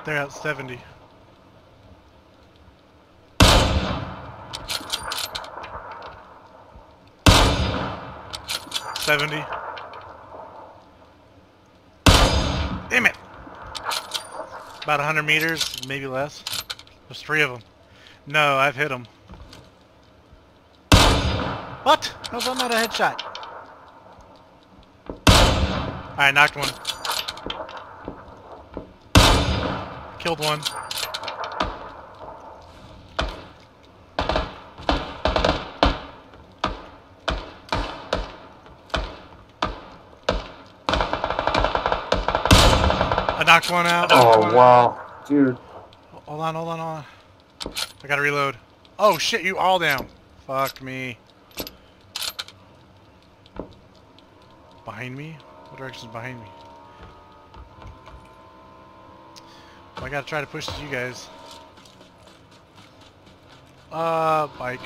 They're at 70. Damn it! About 100 meters, maybe less. There's 3 of them. No, I've hit them. What? How's that not a headshot? Alright, knocked one. Killed one. I knocked one out. Oh, wow. Dude. Hold on, hold on, hold on. I gotta reload. Oh shit, you all down. Fuck me. Behind me? What direction's behind me? Well, I gotta try to push to you guys. Bike.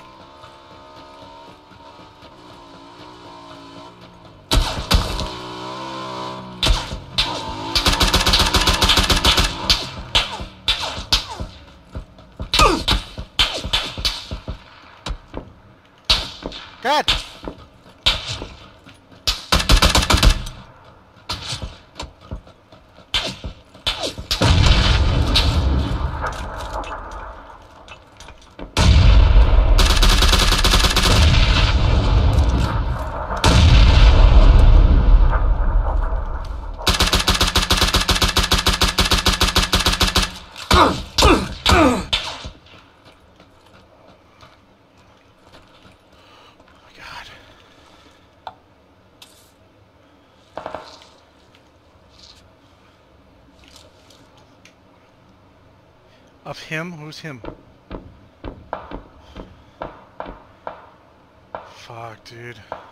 God! Of him? Who's him? Fuck, dude.